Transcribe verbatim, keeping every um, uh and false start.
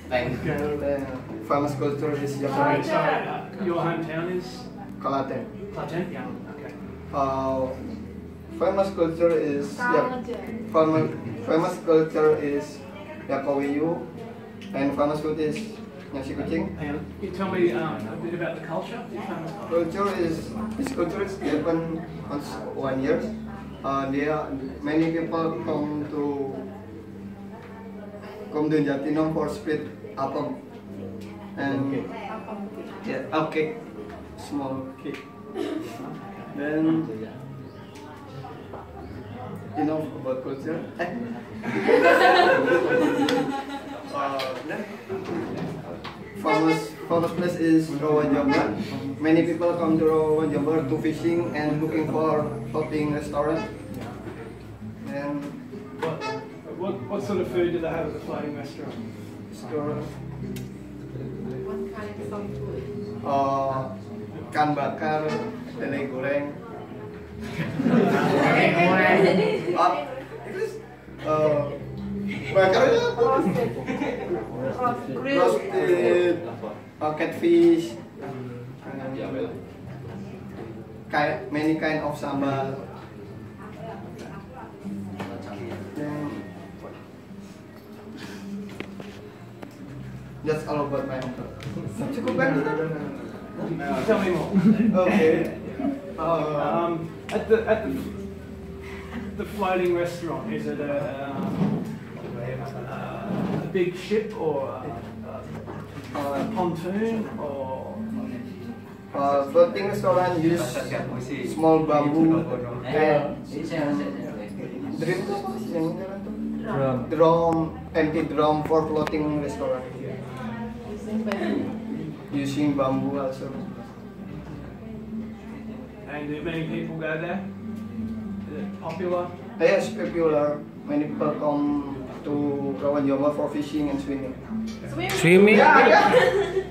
Thank you. Then famous culture is Sorry, Japanese. sorry. Uh, your hometown is Klaten. Klaten? Yeah. Okay. Uh, famous culture is yeah, famous famous culture is Yakawiyu, and famous food is nasi kucing. And can you tell me um, a bit about the culture? Your famous culture? Culture is this culture is happen once one year. Uh, there many people come to come to Jatinong for split apam and yeah, a cake, small cake. Then you know about culture. Eh? uh, then, famous famous place is Rawan Jambar. Many people come to Rawan Jambar to fishing and looking for shopping restaurant. And What, what, what sort of food do they have at the floating restaurant? restaurant What kind of food? uh, ikan bakar, lele goreng. Ah, terus uh, bakarnya apa? Roasted, uh, catfish, and kind, many kind of sambal. Then, that's all about my uncle. Cukup kan? Tell me more. Okay. Uh, Um, at the at the the floating restaurant, is it a, um, uh, a big ship or a, a pontoon or? uh, floating restaurant use small bamboo and drum, Drum. drum, empty drum for floating restaurant. Using bamboo also. And do many people go there? Is it popular? Yes, popular. Many people come to Rawan Jambar for fishing and swimming. Swimming. Swimming? Yeah, yeah.